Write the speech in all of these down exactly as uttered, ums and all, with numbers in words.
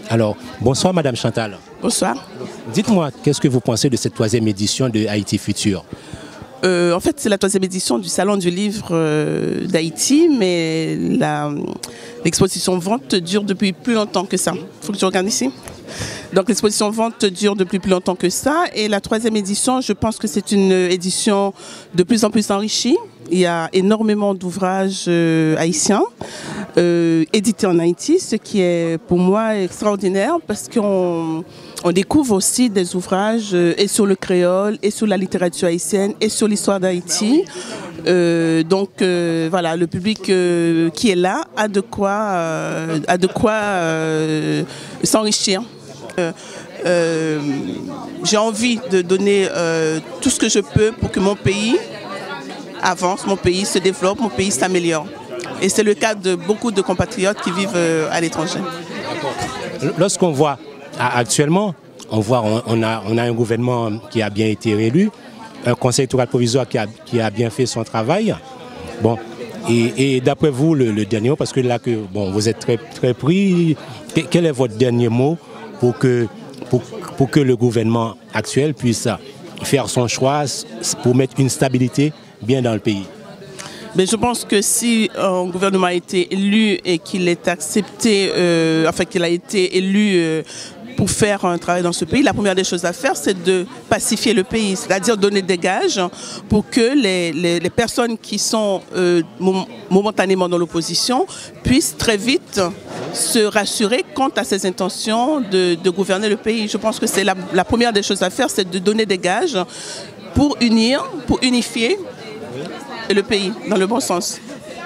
Alors, bonsoir Madame Chantal. Bonsoir. Dites-moi, qu'est-ce que vous pensez de cette troisième édition de Haïti Futur? Euh, en fait, c'est la troisième édition du Salon du Livre euh, d'Haïti, mais l'exposition vente dure depuis plus longtemps que ça. Il faut que je regarde ici. Donc l'exposition vente dure depuis plus longtemps que ça. Et la troisième édition, je pense que c'est une édition de plus en plus enrichie. Il y a énormément d'ouvrages euh, haïtiens euh, édités en Haïti, ce qui est pour moi extraordinaire parce qu'on on découvre aussi des ouvrages euh, et sur le créole, et sur la littérature haïtienne, et sur l'histoire d'Haïti. Euh, donc euh, voilà, le public euh, qui est là a de quoi, euh, a de quoi euh, s'enrichir. Euh, euh, j'ai envie de donner euh, tout ce que je peux pour que mon pays avance, mon pays se développe, mon pays s'améliore. Et c'est le cas de beaucoup de compatriotes qui vivent euh, à l'étranger. Lorsqu'on voit actuellement, on voit on, on, a, on a un gouvernement qui a bien été réélu, un conseil électoral provisoire qui a, qui a bien fait son travail. Bon, et, et d'après vous, le, le dernier mot, parce que là que bon, vous êtes très, très pris, quel est votre dernier mot pour que, pour, pour que le gouvernement actuel puisse faire son choix pour mettre une stabilité bien dans le pays? Mais je pense que si un gouvernement a été élu et qu'il est accepté, euh, enfin qu'il a été élu euh, pour faire un travail dans ce pays, la première des choses à faire, c'est de pacifier le pays, c'est-à-dire donner des gages pour que les, les, les personnes qui sont euh, momentanément dans l'opposition puissent très vite se rassurer quant à ses intentions de, de gouverner le pays. Je pense que c'est la, la première des choses à faire, c'est de donner des gages pour unir, pour unifier le pays, dans le bon sens.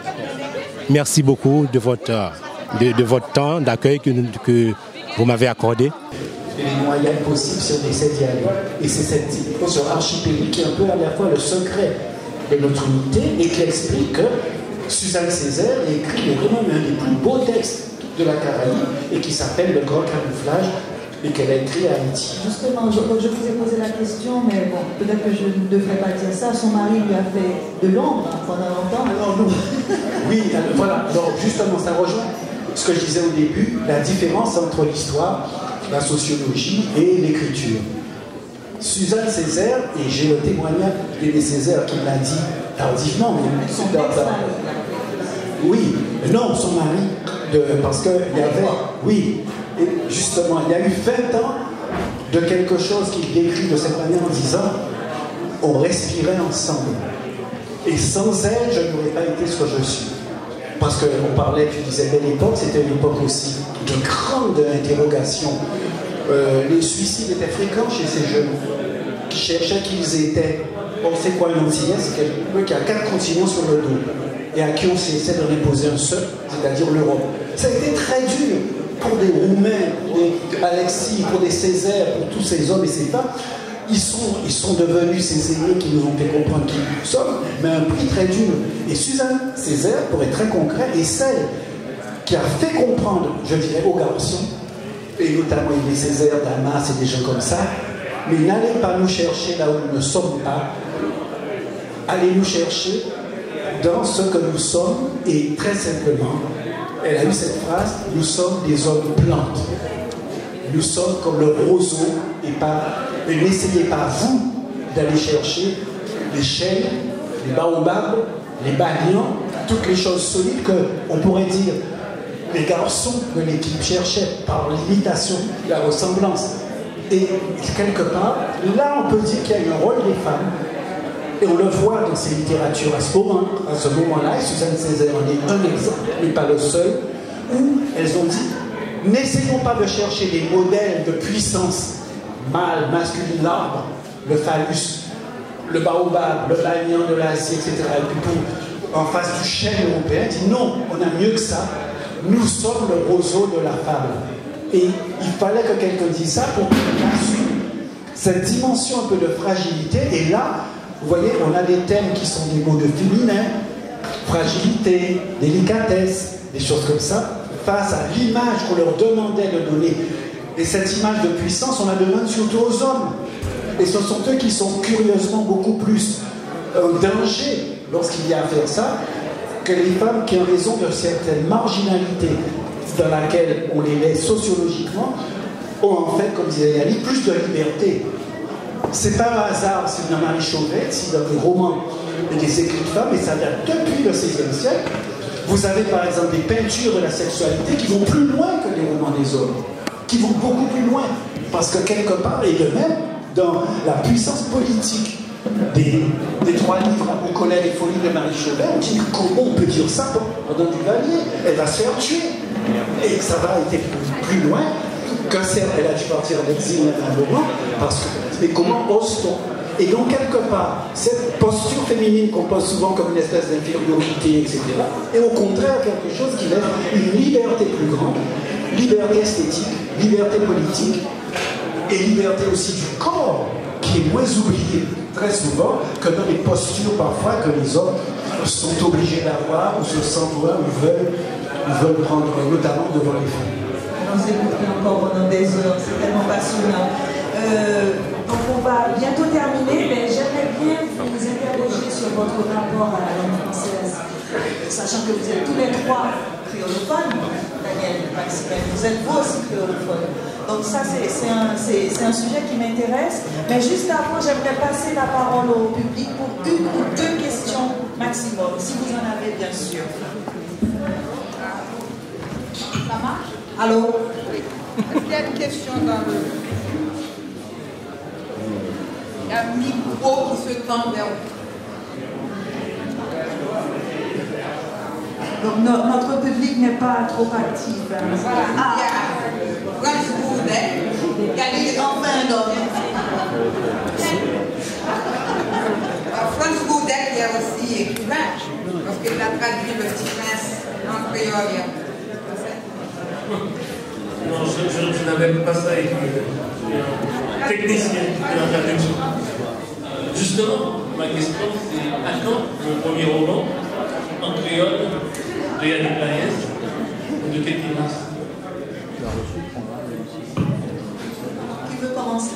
Merci beaucoup de votre, de, de votre temps d'accueil que, que vous m'avez accordé. Les moyens possibles si on essaie d'y aller. Et c'est cette dimension archipélique qui est un peu à la fois le secret de notre unité et qui explique que Suzanne Césaire a écrit vraiment un des plus beaux textes de la Caraïbe et qui s'appelle Le Grand Camouflage et qu'elle a écrit à Haïti. Justement, je, je vous ai posé la question, mais bon, peut-être que je ne devrais pas dire ça. Son mari lui a fait de l'ombre pendant longtemps. Alors, non. Oui, alors, voilà. Alors, justement, ça rejoint ce que je disais au début, la différence entre l'histoire, la sociologie et l'écriture. Suzanne Césaire, et j'ai le témoignage d'Aimé Césaire qui l'a dit tardivement, mais son dans, dans, oui, non, son mari, de, parce qu'il y avait, oui, et justement, il y a eu vingt ans de quelque chose qu'il décrit de cette manière en disant on respirait ensemble. Et sans elle, je n'aurais pas été ce que je suis. Parce qu'on parlait, tu disais, belle époque, c'était une époque aussi de grande interrogation. Euh, les suicides étaient fréquents chez ces jeunes qui cherchaient qui ils étaient. On sait quoi une antillais, c'est quelqu'un qui a quatre continents sur le dos et à qui on essaie de imposer un seul, c'est-à-dire l'Europe. Ça a été très dur pour des Roumains, pour des Alexis, pour des Césaires, pour tous ces hommes et ces femmes. Ils sont, ils sont devenus ces aînés qui nous ont fait comprendre qui nous sommes, mais à un prix très dur. Et Suzanne Césaire, pour être très concret, est celle qui a fait comprendre, je dirais, aux garçons, et notamment Aimé Césaire, Damas et des gens comme ça, mais n'allez pas nous chercher là où nous ne sommes pas, allez nous chercher dans ce que nous sommes, et très simplement, elle a eu cette phrase, nous sommes des hommes plantes. Nous sommes comme le roseau, et, pas, et n'essayez pas, vous, d'aller chercher les chênes, les baobabs, les banians, toutes les choses solides qu'on pourrait dire les garçons de l'équipe cherchaient par l'imitation, la ressemblance. Et quelque part, là on peut dire qu'il y a eu un rôle des femmes, et on le voit dans ces littératures à ce moment, à ce moment-là, et Suzanne Césaire en est un exemple, mais pas le seul, où elles ont dit n'essayons pas de chercher des modèles de puissance mâle, masculine, l'arbre, le phallus, le baobab, le banyan de l'Asie, et cetera. Et puis pour, en face du chêne européen, dit non, on a mieux que ça. Nous sommes le roseau de la femme. Et il fallait que quelqu'un dise ça pour qu'on assume cette dimension un peu de fragilité. Et là, vous voyez, on a des thèmes qui sont des mots de féminin, fragilité, délicatesse, des choses comme ça, face à l'image qu'on leur demandait de donner. Et cette image de puissance, on la demande surtout aux hommes. Et ce sont eux qui sont curieusement beaucoup plus en danger lorsqu'il y a à faire ça, que les femmes qui, en raison de certaines marginalités dans laquelle on les met sociologiquement, ont en fait, comme disait Yannick, plus de liberté. C'est pas un hasard si dans Marie Chauvet, si dans les romans et des écrits de femmes, et ça date depuis le seizième siècle, vous avez par exemple des peintures de la sexualité qui vont plus loin que les romans des hommes, qui vont beaucoup plus loin, parce que quelque part, et de même, dans la puissance politique des, des trois livres, Amour, colère et folie de Marie Chauvet, on dit comment on peut dire ça pendant Duvalier, elle va se faire tuer, et ça va être plus, plus loin. Que certes, elle a dû partir en exil à un moment, parce que, mais comment ose-t-on? Et donc, quelque part, cette posture féminine qu'on pose souvent comme une espèce d'infériorité, et cetera, est au contraire quelque chose qui laisse une liberté plus grande, liberté esthétique, liberté politique, et liberté aussi du corps, qui est moins oubliée très souvent que dans les postures parfois que les hommes sont obligés d'avoir, ou se sentent loin, ou veulent, ou veulent prendre, notamment devant les femmes. On s'écoute encore pendant des heures, c'est tellement passionnant. Euh, donc on va bientôt terminer, mais j'aimerais bien vous interroger sur votre rapport à la langue française, sachant que vous êtes tous les trois créolophones, Daniel, Maximène, vous êtes vous aussi créolophones. Donc ça c'est un, un sujet qui m'intéresse, mais juste avant j'aimerais passer la parole au public pour une ou deux questions maximum, si vous en avez bien sûr. Ça marche? Allô? Il y a une question dans le... Il y a un micro qui se tend vers vous. Donc no, notre public n'est pas trop actif. Hein. Voilà. Ah. Il y a Franz Bourdet, il y a les enfin un homme. Franz Bourdet qui est aussi écrivain, parce qu'il a traduit Le Petit Prince en créole. Non, je, je, je n'avais pas ça avec un technicien de la traduction. Justement, ma question c'est à quand mon premier roman en créole de Yannick Laïez ou de Ketty Mas? Qui veut commencer?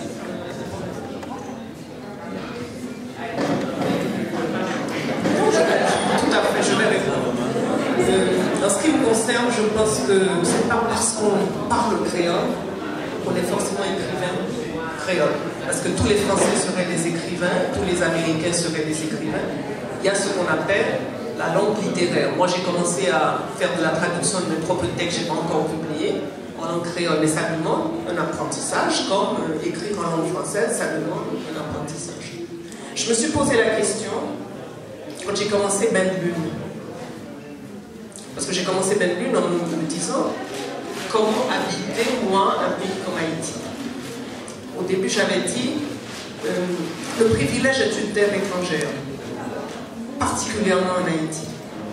Tout à fait, je vais répondre. Euh, en ce qui me concerne, je pense que c'est pas parce qu'on parle créole qu'on est forcément écrivain créole. Parce que tous les Français seraient des écrivains, tous les Américains seraient des écrivains. Il y a ce qu'on appelle la langue littéraire. Moi, j'ai commencé à faire de la traduction de mes propres textes, je n'ai pas encore publié, en langue créole. Mais ça demande un apprentissage, comme euh, écrire en langue française, ça demande un apprentissage. Je me suis posé la question quand j'ai commencé Ben Lune. Parce que j'ai commencé Ben Lune en me disant comment habiter, moi, un pays comme Haïti. Au début, j'avais dit euh, le privilège est une terre étrangère, particulièrement en Haïti.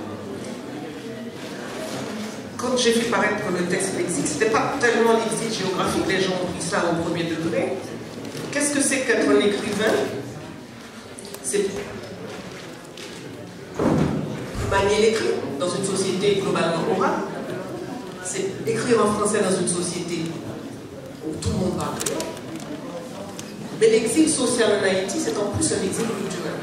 Quand j'ai fait paraître le texte lexique, ce n'était pas tellement l'exil géographique, les gens ont pris ça au premier degré. Qu'est-ce que c'est qu'être un écrivain? C'est manier l'écrit dans une société globalement orale. C'est écrire en français dans une société où tout le monde parle créole. Mais l'exil social en Haïti, c'est en plus un exil culturel.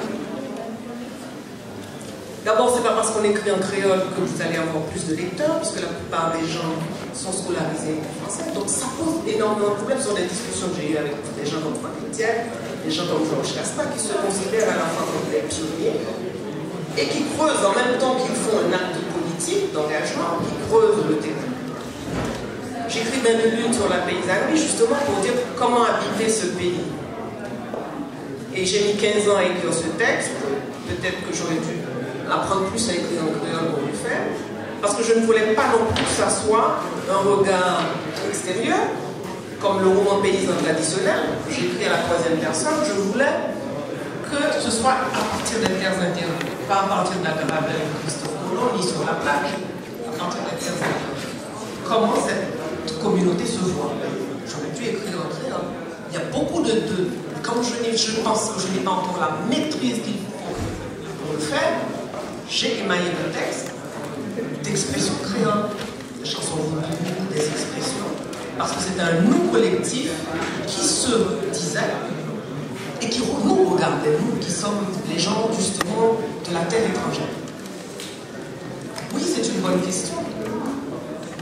D'abord, c'est pas parce qu'on écrit en créole que vous allez avoir plus de lecteurs, puisque la plupart des gens sont scolarisés en français. Donc ça pose énormément de problèmes sur les discussions que j'ai eues avec des gens comme Franck Etienne, des gens comme Georges Casta, qui se considèrent à la fois comme des pionniers, et qui creusent en même temps qu'ils font un acte politique d'engagement, qui creusent le terrain. J'écris Ben Lune sur la paysannerie justement pour dire comment habiter ce pays. Et j'ai mis quinze ans à écrire ce texte, peut-être que j'aurais dû apprendre plus à écrire en créole pour le faire, parce que je ne voulais pas non plus que ça soit un regard extérieur, comme le roman paysan traditionnel, j'écris à la troisième personne, je voulais que ce soit à partir des terres intérieures, pas à partir de la caravane de Christophe Colomb, ni sur la plage, à partir des terres intérieures. Comment cette communauté se voit? J'aurais dû écrire en créole. Il y a beaucoup de... de comme je, je pense que je n'ai pas encore la maîtrise qu'il faut pour le faire, j'ai émaillé le texte d'expressions créoles, des chansons voulues, des expressions, parce que c'est un nous collectif qui se disait et qui nous regardait, nous qui sommes les gens justement de la terre étrangère. Oui, c'est une bonne question, mais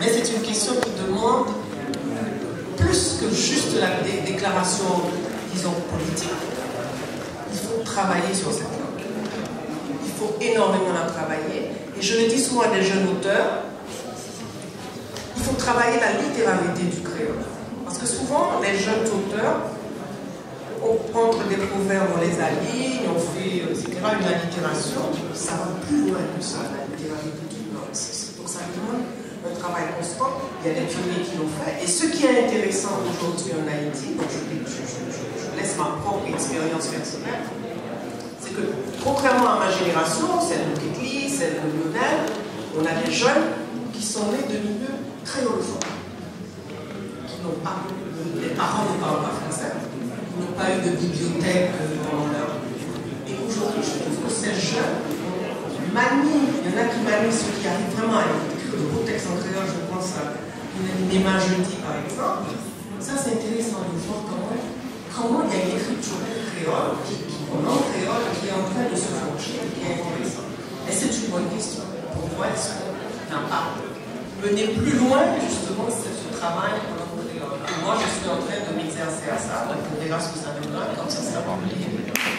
Mais c'est une question qui demande plus que juste la dé déclaration, disons, politique. Il faut travailler sur cette langue. Il faut énormément la travailler. Et je le dis souvent à des jeunes auteurs, il faut travailler la littéralité du créole. Parce que souvent, les jeunes auteurs, on prend des proverbes, on les aligne, on fait, et cetera, une allitération. Ça va plus loin que ça, la littéralité d'une langue. Donc ça demande un travail constant. Il y a des pionniers qui l'ont fait. Et ce qui est intéressant aujourd'hui en Haïti, donc je, je, je, je laisse ma propre expérience personnelle, c'est que contrairement à ma génération, celle de Ketli, celle de Lionel, on a des jeunes qui sont nés de milieux créolophones, qui n'ont pas, les parents ne parlent pas français, qui n'ont pas eu de bibliothèque dans leur. Et aujourd'hui, je trouve que ces jeunes manient, il y en a qui manient ceux qui arrivent vraiment à écrire de beaux textes en créole, je pense à une Néma Jeudi par exemple. Ça, c'est intéressant de voir comment, comment il y a une écriture créole, qui, qui, en langue créole, qui est en train de se forger, qui est intéressant. Et c'est une bonne question. Pour moi, est-ce qu'on n'a pas mené plus loin, justement, ce, ce travail en langue créole? Et moi, je suis en train de m'exercer à ça, donc on verra ce que ça donnera, comme ça, ça va venir.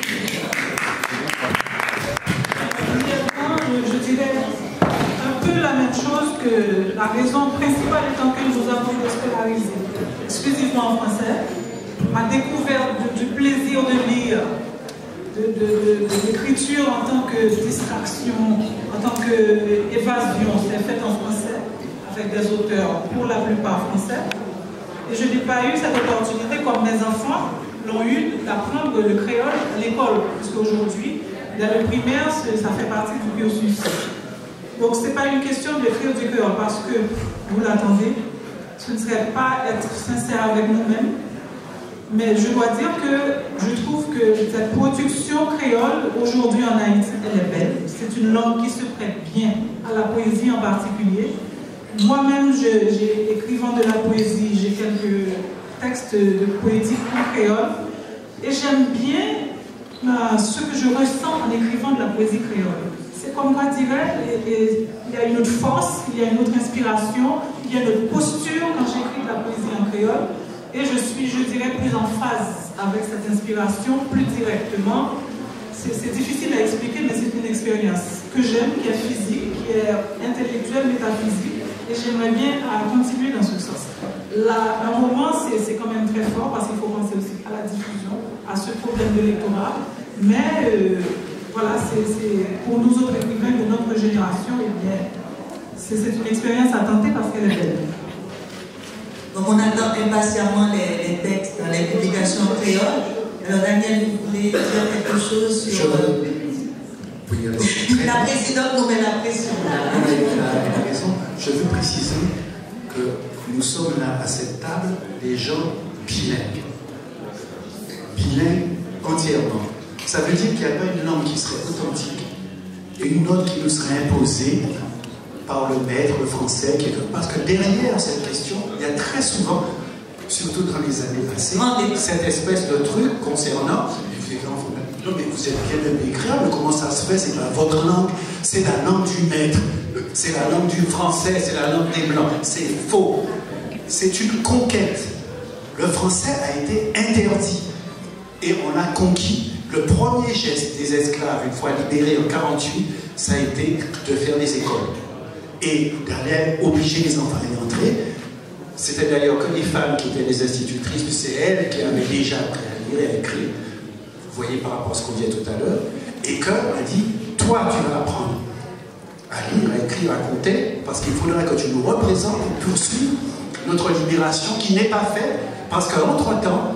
Je dirais un peu la même chose que la raison principale étant que nous avons été scolarisés exclusivement en français, ma découverte du plaisir de lire, de, de, de, de l'écriture en tant que distraction, en tant qu'évasion, c'est fait en français, avec des auteurs pour la plupart français. Et je n'ai pas eu cette opportunité comme mes enfants l'ont eu d'apprendre le créole à l'école, parce qu'aujourd'hui, dans le primaire, ça fait partie du cursus. Donc ce n'est pas une question d'écrire du créole, parce que, vous l'attendez, ce ne serait pas être sincère avec nous-mêmes. Mais je dois dire que je trouve que cette production créole, aujourd'hui en Haïti, elle est belle. C'est une langue qui se prête bien à la poésie en particulier. Moi-même, j'ai écrivant de la poésie, j'ai quelques textes de poétique en créole. Et j'aime bien euh, ce que je ressens en écrivant de la poésie créole. C'est comme moi dirais, il y a une autre force, il y a une autre inspiration, il y a une autre posture quand j'écris de la poésie en créole. Et je suis, je dirais, plus en phase avec cette inspiration, plus directement. C'est difficile à expliquer, mais c'est une expérience que j'aime, qui est physique, qui est intellectuelle, métaphysique. Et j'aimerais bien à continuer dans ce sens. Là, un roman, c'est quand même très fort, parce qu'il faut penser aussi à la diffusion, à ce problème de lectorat. Mais euh, voilà, c'est pour nous autres écrivains de notre génération, eh bien, c'est une expérience à tenter parce qu'elle est belle. Donc on attend impatiemment les, les textes dans les publications créoles. Alors Daniel, vous voulez dire quelque chose sur... Je... Euh... Oui, alors, la présidente nous met la pression. Vous avez raison. Je veux préciser que nous sommes là à cette table des gens bilingues. Bilingues entièrement. Ça veut dire qu'il n'y a pas une langue qui serait authentique et une autre qui nous serait imposée par le maître, le français, parce que derrière cette question, il y a très souvent, surtout dans les années passées, cette espèce de truc concernant, non mais vous êtes bien de l'écrire, mais comment ça se fait? C'est pas votre langue, c'est la langue du maître, c'est la langue du français, c'est la langue des blancs. C'est faux. C'est une conquête. Le français a été interdit et on a conquis. Le premier geste des esclaves, une fois libérés en mille neuf cent quarante-huit, ça a été de faire des écoles. Et d'aller obliger les enfants à y entrer. C'était d'ailleurs que les femmes qui étaient les institutrices, c'est elles qui avaient déjà appris à lire et à écrire. Vous voyez par rapport à ce qu'on disait tout à l'heure. Et qu'elle a dit, toi tu vas apprendre à lire, à écrire, à compter, parce qu'il faudra que tu nous représentes pour poursuivre notre libération qui n'est pas faite, parce qu'entre-temps,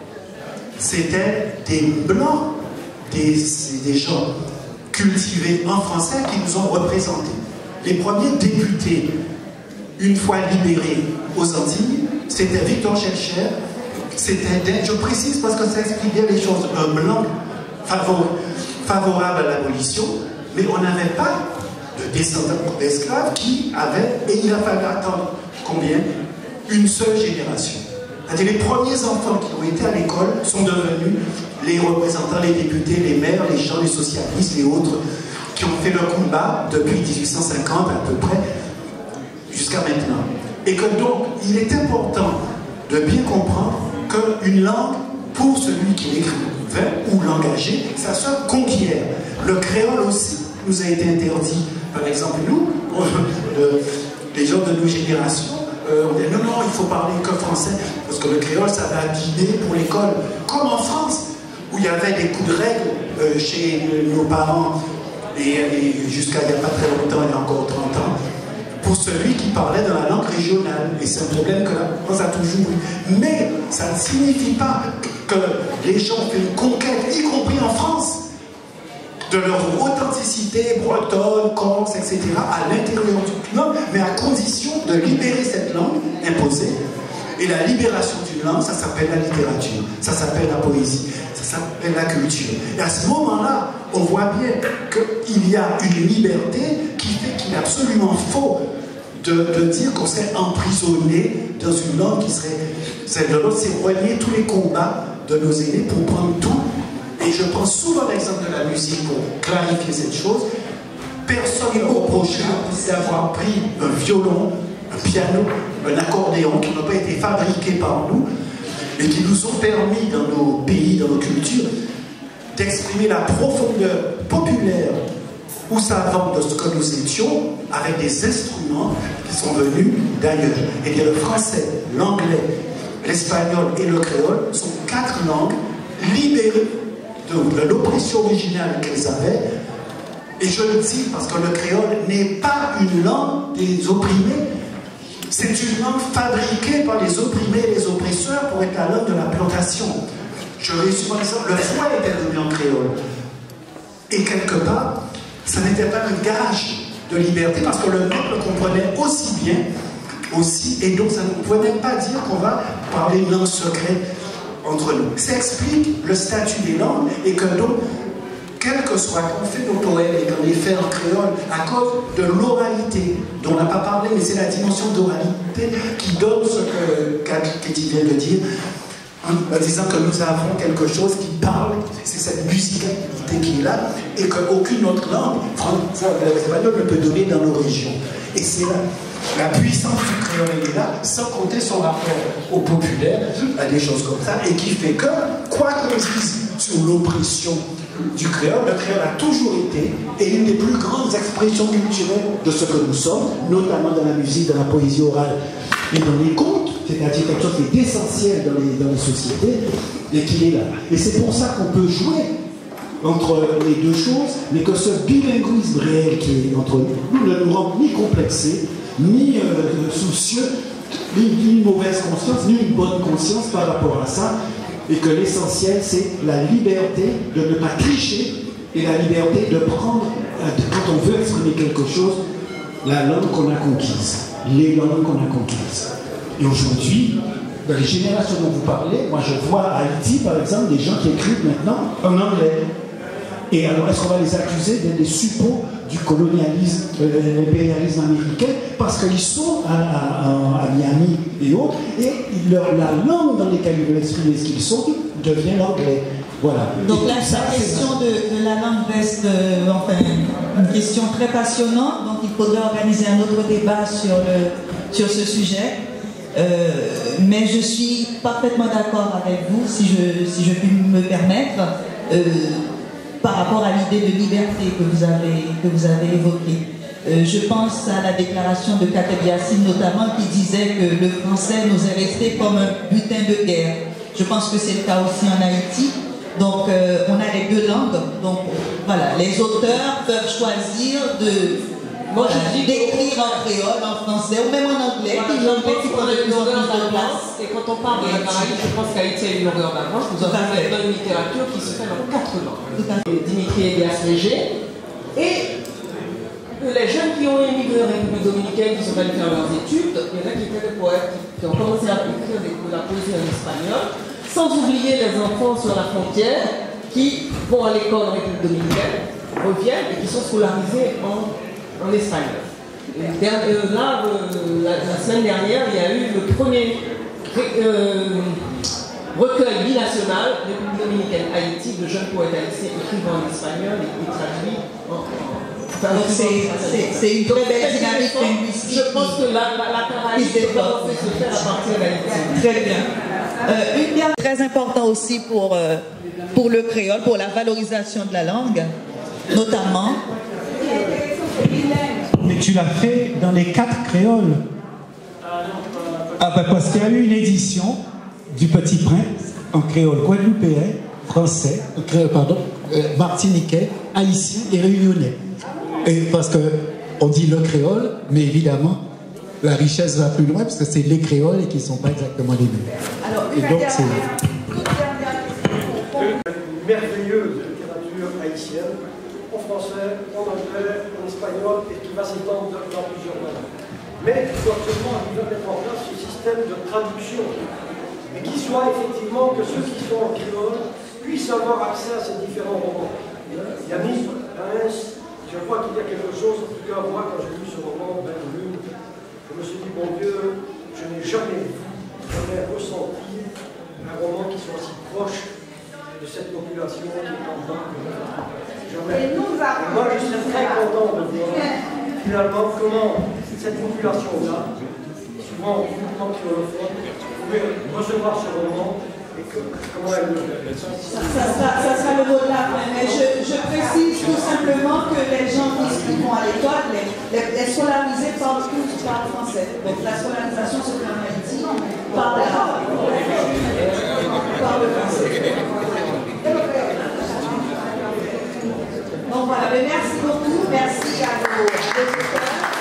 c'était des blancs, des, des gens cultivés en français qui nous ont représentés. Les premiers députés, une fois libérés aux Antilles, c'était Victor Schœlcher, c'était, je précise parce que ça explique bien les choses, un blanc favor, favorable à l'abolition, mais on n'avait pas de descendants d'esclaves qui avaient, et il a fallu attendre combien? Une seule génération. C'est-à-dire les premiers enfants qui ont été à l'école sont devenus les représentants, les députés, les maires, les gens, les socialistes, les autres, qui ont fait leur combat depuis mille huit cent cinquante à peu près, jusqu'à maintenant. Et que donc, il est important de bien comprendre qu'une langue, pour celui qui l'écrivait ou l'engageait, ça se conquiert. Le créole aussi nous a été interdit. Par exemple, nous, le, les gens de nos générations, euh, on dit non, non, il faut parler que français, parce que le créole, ça va abîmer pour l'école. Comme en France, où il y avait des coups de règle euh, chez nos parents, et, et jusqu'à il n'y a pas très longtemps, il y a encore trente ans, pour celui qui parlait dans la langue régionale. Et c'est un problème que la France a toujours eu. Mais ça ne signifie pas que les gens font une conquête, y compris en France, de leur authenticité bretonne, corse, et cetera, à l'intérieur du langue, mais à condition de libérer cette langue imposée. Et la libération d'une langue, ça s'appelle la littérature, ça s'appelle la poésie, ça s'appelle la culture. Et à ce moment-là, on voit bien qu'il y a une liberté qui fait qu'il est absolument faux de, de dire qu'on serait emprisonné dans une langue qui serait celle de l'autre. C'est relier tous les combats de nos aînés pour prendre tout. Et je prends souvent l'exemple de la musique pour clarifier cette chose. Personne ne reproche d'avoir pris un violon, un piano, un accordéon qui n'ont pas été fabriqués par nous, mais qui nous ont permis dans nos pays, dans nos cultures, d'exprimer la profondeur populaire ou savante de ce que nous étions avec des instruments qui sont venus d'ailleurs. Et bien le français, l'anglais, l'espagnol et le créole sont quatre langues libérées de l'oppression originale qu'elles avaient. Et je le dis parce que le créole n'est pas une langue des opprimés, c'est une langue fabriquée par les opprimés et les oppresseurs pour être la langue de la plantation. Je résume en disant, le foie était devenu en créole. Et quelque part, ça n'était pas un gage de liberté parce que le peuple comprenait aussi bien, aussi, et donc ça ne pouvait même pas dire qu'on va parler une langue secrète entre nous. Ça explique le statut des langues et que donc, quel que soit, quand on fait nos poèmes et qu'on les fait en créole, à cause de l'oralité, dont on n'a pas parlé, mais c'est la dimension d'oralité qui donne ce que Katie vient de dire, en disant que nous avons quelque chose qui parle, c'est cette musicalité qui est là, et qu'aucune autre langue, français ou espagnol, ne peut donner dans nos régions. Et c'est là. La puissance du créole est là, sans compter son rapport au populaire, à des choses comme ça, et qui fait que, quoi qu'on dise sur l'oppression du créole, le créole a toujours été et une des plus grandes expressions culturelles de ce que nous sommes, notamment dans la musique, dans la poésie orale et dans les contes, c'est-à-dire quelque chose qui est essentiel dans les, dans les sociétés et qui est là. Et c'est pour ça qu'on peut jouer entre les deux choses, mais que ce bilinguisme réel qui est entre nous ne nous rend ni complexés, ni euh, soucieux, ni, ni une mauvaise conscience, ni une bonne conscience par rapport à ça, et que l'essentiel c'est la liberté de ne pas tricher et la liberté de prendre, quand on veut exprimer quelque chose, la langue qu'on a conquise, les langues qu'on a conquises. Et aujourd'hui, dans les générations dont vous parlez, moi je vois à Haïti par exemple des gens qui écrivent maintenant en anglais. Et alors, est-ce qu'on va les accuser d'être des suppôts du colonialisme, de euh, l'impérialisme américain, parce qu'ils sont à, à, à Miami et autres, et leur, la langue dans laquelle ils veulent exprimer ce qu'ils sont devient l'anglais. Voilà. Donc là, la question de, de la langue reste euh, enfin, une question très passionnante, donc il faudrait organiser un autre débat sur, le, sur ce sujet. Euh, mais je suis parfaitement d'accord avec vous, si je, si je puis me permettre. Euh, par rapport à l'idée de liberté que vous avez, que vous avez évoquée. Euh, je pense à la déclaration de Kateb Yassine notamment qui disait que le français nous est resté comme un butin de guerre. Je pense que c'est le cas aussi en Haïti. Donc euh, on a les deux langues. Donc voilà, les auteurs peuvent choisir de voilà, d'écrire en créole, en français ou même en anglais. Voilà, je pense qu'on a une longueur d'avance. Et quand on parle de la Caraïbe, je pense qu'Haïti a une longueur d'avance. Nous avons une littérature qui se fait dans quatre langues. Dimitri Elias Léger. Et les jeunes qui ont émigré en République dominicaine, qui sont allés faire leurs études, il y en a qui étaient des poètes qui ont commencé à écrire de la poésie en espagnol, sans oublier les enfants sur la frontière qui vont à l'école en République dominicaine, reviennent et qui sont scolarisés en, en espagnol. Et là, la, la semaine dernière, il y a eu le premier euh, recueil binational République dominicaine Haïti de jeunes poètes haïtiens écrivant en espagnol et, et traduits en, en C'est une très belle dynamique linguistique. Je pense que la, la, la canalisation doit se faire à partir d'Haïti. Très bien. Euh, une dernière très important aussi pour, euh, pour le créole, pour la valorisation de la langue, notamment. Mais tu l'as fait dans les quatre créoles. Ah ben parce qu'il y a eu une édition du Petit Prince en créole guadeloupéen, français, créole, pardon, euh, martiniquais, haïtien et réunionnais. Et parce que on dit le créole, mais évidemment la richesse va plus loin parce que c'est les créoles et qui ne sont pas exactement les mêmes. Alors, et donc c'est une merveilleuse littérature haïtienne, en français, en anglais, en espagnol, et qui va s'étendre dans plusieurs langues. Mais il faut absolument mettre en place ce système de traduction, et qui soit effectivement que ceux qui sont en créole puissent avoir accès à ces différents romans. Yannick, Reims, je crois qu'il y a quelque chose, en tout cas moi quand j'ai lu ce roman, Ben Lune, je me suis dit, mon Dieu, je n'ai jamais vu, jamais ressenti un roman qui soit si proche de cette population qui est en bas. Jamais. Et moi je serais très content de voir finalement comment cette population-là, souvent uniquement créolophone, pouvait recevoir ce roman et que, comment elle le fait. Ça, ça, ça sera le mot de la fin, mais je, je précise tout simplement que les gens qui vont à l'école, les, les, les scolarisés parlent tous parlent français. Donc la scolarisation se fait en Haïti par l'arabe, par le français. Donc voilà, mais merci beaucoup, merci à vos auditeurs.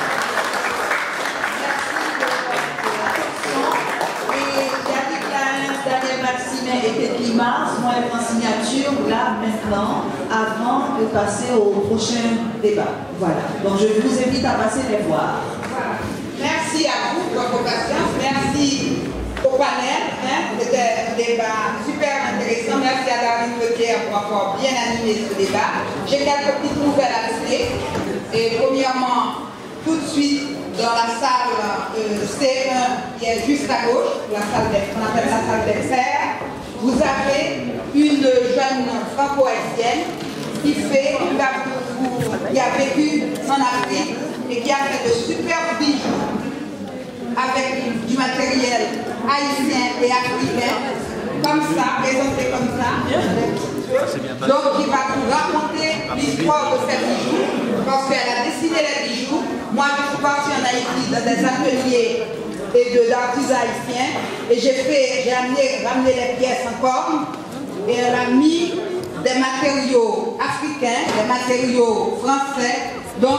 Daniel Maximet et Teddy Mars vont être en signature là maintenant avant de passer au prochain débat. Voilà. Donc je vous invite à passer les voir. Merci à vous pour votre patience. Merci au panel. Hein. C'était un débat super intéressant. Merci à David Leclerc pour avoir bien animé ce débat. J'ai quelques petites nouvelles à donner. Et premièrement, tout de suite, dans la salle euh, C un qui est juste à gauche, la salle qu'on appelle la salle d'expert, vous avez une jeune franco-haïtienne qui fait, qui, va, qui a vécu en Afrique et qui a fait de super bijoux avec du matériel haïtien et africain, comme ça, présenté comme ça. Donc il va vous raconter l'histoire de ces bijoux, parce qu'elle a dessiné les bijoux. Moi, je suis partie en Haïti dans des ateliers et d'artisans haïtiens et j'ai fait, j'ai amené, ramené les pièces en forme et elle a mis des matériaux africains, des matériaux français. Donc,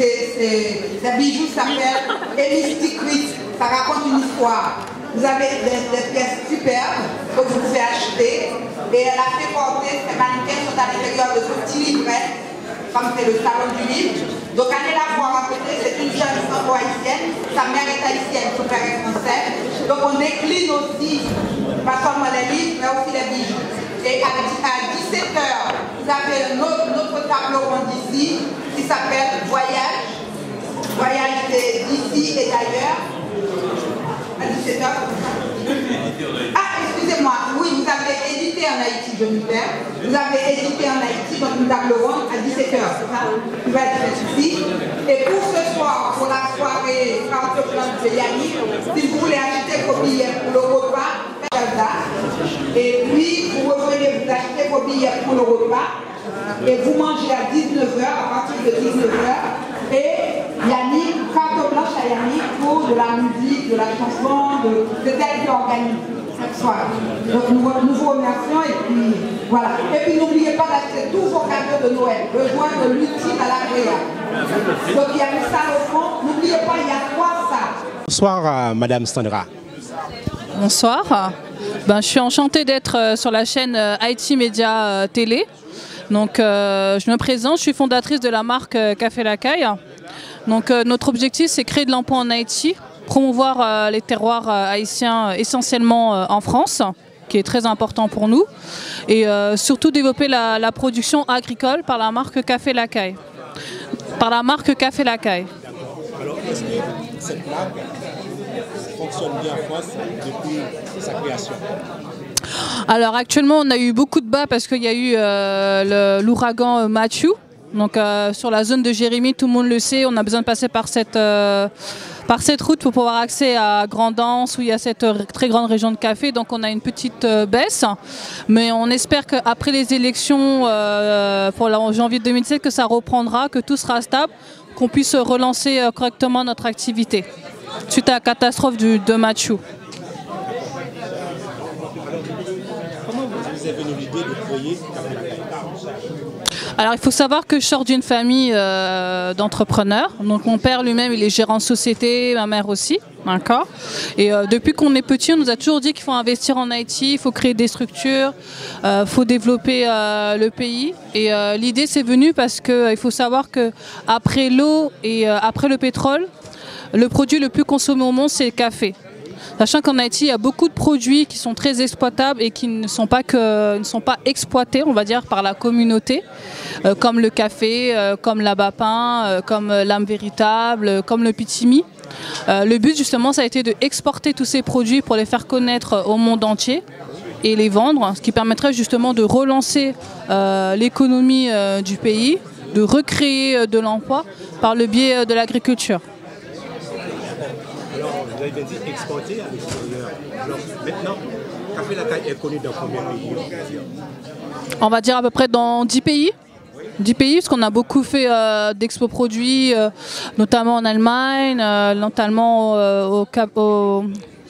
ces bijoux s'appellent Hémysticrit. Ça raconte une histoire. Vous avez des, des pièces superbes que vous pouvez acheter et elle a fait porter, ces mannequins sont à l'intérieur de ce petit livret, comme c'est le salon du livre. Donc allez la voir à côté, c'est une jeune franco-haïtienne, sa mère est haïtienne, son père est français. Donc on décline aussi, pas seulement les livres, mais aussi les bijoux. Et à, à dix-sept heures, vous avez un autre, autre tableau rond d'ici qui s'appelle Voyage. Voyage c'est d'ici et d'ailleurs. À dix-sept heures. Ah, excusez-moi, oui, vous avez édité en Haïti, je me perds. Vous avez édité en Haïti, donc une table ronde à dix-sept heures, c'est ça? Qui va être ici. Et pour ce soir, pour la soirée carte blanche de Yannick, si vous voulez acheter vos billets pour le repas, faites ça. Et puis, vous revenez, vous achetez vos billets pour le repas. Et vous mangez à dix-neuf heures, à partir de dix-neuf heures. Et Yannick, carte blanche à Yannick pour de la musique, de la chanson, de, de tel qui organise cette soirée. Donc nous, nous vous remercions et puis voilà. Et puis n'oubliez pas d'acheter tous vos cadeaux de Noël, besoin de l'utile à l'agréable. Donc il y a une salle au fond, n'oubliez pas, il y a trois salles. Bonsoir à Madame Sandra. Bonsoir. Ben, je suis enchantée d'être sur la chaîne Haïti Média Télé. Donc, euh, je me présente, je suis fondatrice de la marque euh, Café Lacaille. Donc, euh, notre objectif, c'est créer de l'emploi en Haïti, promouvoir euh, les terroirs euh, haïtiens euh, essentiellement euh, en France, qui est très important pour nous, et euh, surtout développer la, la production agricole par la marque Café Lacaille. Par la marque Café Lacaille. Alors, est-ce que cette marque fonctionne bien en France depuis sa création? Alors actuellement on a eu beaucoup de bas parce qu'il y a eu euh, l'ouragan Matthew. Donc euh, sur la zone de Jérémie, tout le monde le sait, on a besoin de passer par cette, euh, par cette route pour pouvoir accéder à Grand'Anse où il y a cette euh, très grande région de café. Donc on a une petite euh, baisse. Mais on espère qu'après les élections euh, pour la janvier deux mille dix-sept, que ça reprendra, que tout sera stable, qu'on puisse relancer euh, correctement notre activité suite à la catastrophe du, de Mathieu. Comment vous est venue l'idée de créer Café La Caille? Alors il faut savoir que je sors d'une famille euh, d'entrepreneurs. Donc mon père lui-même il est gérant de société, ma mère aussi, d'accord. Et euh, depuis qu'on est petit, on nous a toujours dit qu'il faut investir en Haïti, il faut créer des structures, il euh, faut développer euh, le pays. Et euh, l'idée c'est venu parce que euh, il faut savoir que après l'eau et euh, après le pétrole, le produit le plus consommé au monde c'est le café. Sachant qu'en Haïti, il y a beaucoup de produits qui sont très exploitables et qui ne sont pas, que, ne sont pas exploités, on va dire, par la communauté, euh, comme le café, euh, comme l'abapin, euh, comme l'âme véritable, euh, comme le pitimi. Euh, le but, justement, ça a été d'exporter tous ces produits pour les faire connaître au monde entier et les vendre, ce qui permettrait justement de relancer euh, l'économie euh, du pays, de recréer euh, de l'emploi par le biais euh, de l'agriculture. Alors, vous avez bien dit exporter à l'extérieur. Alors, maintenant, Café La Caille est connu dans combien de pays? On va dire à peu près dans dix pays. dix pays, parce qu'on a beaucoup fait euh, d'expo produits, euh, notamment en Allemagne, euh, notamment euh, au Cap... Au...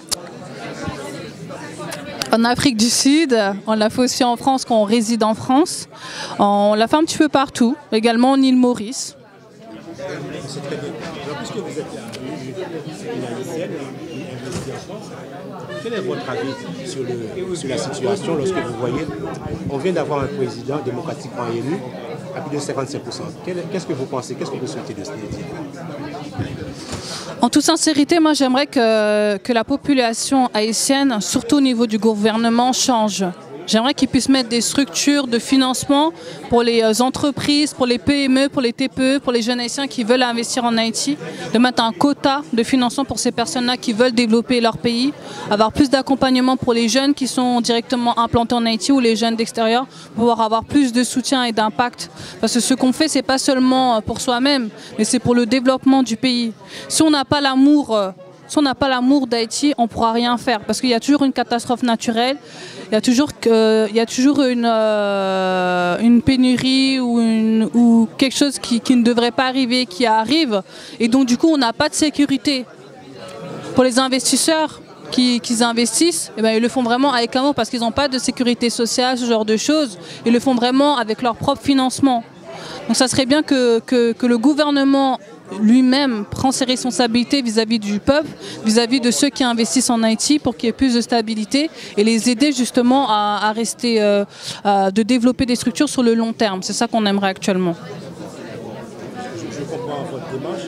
en Afrique du Sud, on l'a fait aussi en France quand on réside en France. On l'a fait un petit peu partout, également en île Maurice. C'est très bien. Alors, puisque vous êtes une Haïtienne et investie en France, quel est votre avis sur, le, sur la situation lorsque vous voyez, on vient d'avoir un président démocratiquement élu à plus de cinquante-cinq pour cent. Qu'est-ce que vous pensez, qu'est-ce que vous souhaitez de ce dire? En toute sincérité, moi j'aimerais que, que la population haïtienne, surtout au niveau du gouvernement, change. J'aimerais qu'ils puissent mettre des structures de financement pour les entreprises, pour les P M E, pour les T P E, pour les jeunes haïtiens qui veulent investir en Haïti, de mettre un quota de financement pour ces personnes-là qui veulent développer leur pays, avoir plus d'accompagnement pour les jeunes qui sont directement implantés en Haïti ou les jeunes d'extérieur, pour pouvoir avoir plus de soutien et d'impact. Parce que ce qu'on fait, c'est pas seulement pour soi-même, mais c'est pour le développement du pays. Si on n'a pas l'amour Si on n'a pas l'amour d'Haïti, on ne pourra rien faire. Parce qu'il y a toujours une catastrophe naturelle, il y a toujours, que, il y a toujours une, euh, une pénurie ou, une, ou quelque chose qui, qui ne devrait pas arriver, qui arrive. Et donc du coup, on n'a pas de sécurité. Pour les investisseurs qui, qui investissent, eh ben, ils le font vraiment avec amour parce qu'ils n'ont pas de sécurité sociale, ce genre de choses. Ils le font vraiment avec leur propre financement. Donc ça serait bien que, que, que le gouvernement lui-même prend ses responsabilités vis-à-vis du peuple, vis-à-vis de ceux qui investissent en Haïti pour qu'il y ait plus de stabilité et les aider justement à, à rester, euh, à, de développer des structures sur le long terme. C'est ça qu'on aimerait actuellement. Je, je comprends votre démarche.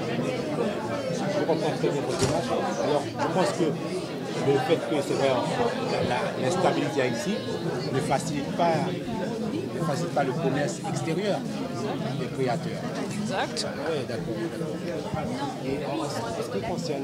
Je comprends très bien votre démarche. Alors, je pense que le fait que c'est vrai, l'instabilité ici ne facilite pas, ne facilite pas le commerce extérieur des créateurs. Exact. Oui, d'accord. Et en ce qui concerne,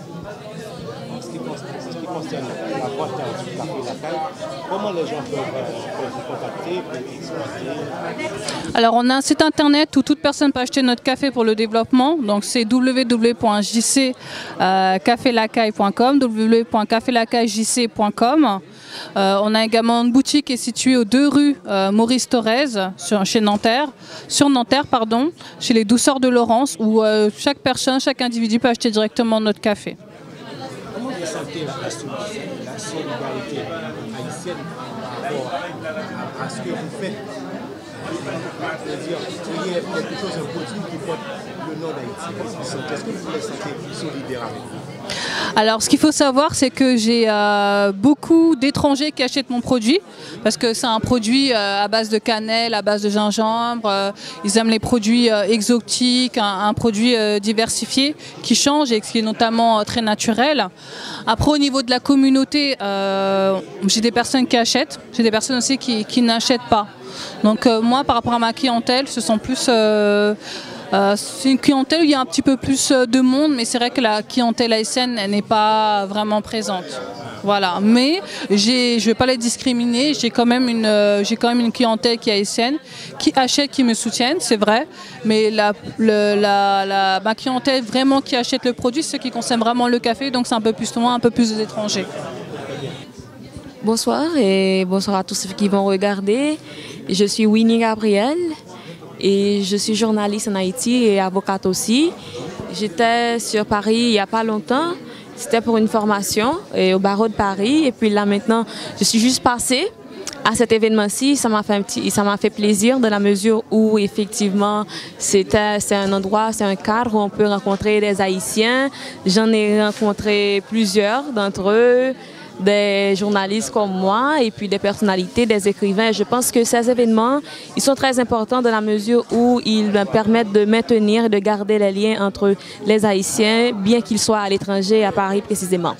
en ce qui concerne, en ce qui concerne la vente du Café La Caille, comment les gens peuvent, peuvent vous contacter pour exploiter? Alors on a un site internet où toute personne peut acheter notre café pour le développement. Donc c'est w w w point j c café la caille point com, w w w point café la caille j c point com. Euh, on a également une boutique qui est située aux deux rues euh, Maurice Thorez, sur, chez Nanterre, sur Nanterre, pardon, chez les Douceurs de Laurence, où euh, chaque personne, chaque individu peut acheter directement notre café. Comment vous sentez la, la solidarité haïtienne par rapport à, à ce que vous faites? C'est-à-dire qu'il y a quelque chose, un produit qui porte le nom d'Haïti. Qu'est-ce que vous les sentez solidaires avec vous? Alors ce qu'il faut savoir, c'est que j'ai euh, beaucoup d'étrangers qui achètent mon produit parce que c'est un produit euh, à base de cannelle, à base de gingembre. Euh, ils aiment les produits euh, exotiques, un, un produit euh, diversifié qui change et qui est notamment euh, très naturel. Après au niveau de la communauté, euh, j'ai des personnes qui achètent, j'ai des personnes aussi qui, qui n'achètent pas. Donc euh, moi par rapport à ma clientèle, ce sont plus... Euh, Euh, c'est une clientèle où il y a un petit peu plus de monde, mais c'est vrai que la clientèle haïtienne n'est pas vraiment présente. Voilà, mais j'ai, je ne vais pas les discriminer, j'ai quand même une, euh, j'ai quand même une clientèle qui est haïtienne, qui achète, qui me soutiennent, c'est vrai, mais la, le, la, la, ma clientèle vraiment qui achète le produit, c'est ceux qui consomment vraiment le café, donc c'est un peu plus loin, un peu plus d'étrangers. Bonsoir et bonsoir à tous ceux qui vont regarder. Je suis Winnie Gabriel et je suis journaliste en Haïti et avocate aussi. J'étais sur Paris il n'y a pas longtemps. C'était pour une formation et au barreau de Paris. Et puis là maintenant, je suis juste passée à cet événement-ci. Ça m'a fait un petit, ça m'a fait plaisir dans la mesure où effectivement c'était, c'est un endroit, c'est un cadre où on peut rencontrer des Haïtiens. J'en ai rencontré plusieurs d'entre eux, des journalistes comme moi et puis des personnalités, des écrivains. Je pense que ces événements, ils sont très importants dans la mesure où ils permettent de maintenir et de garder les liens entre les Haïtiens, bien qu'ils soient à l'étranger, à Paris précisément.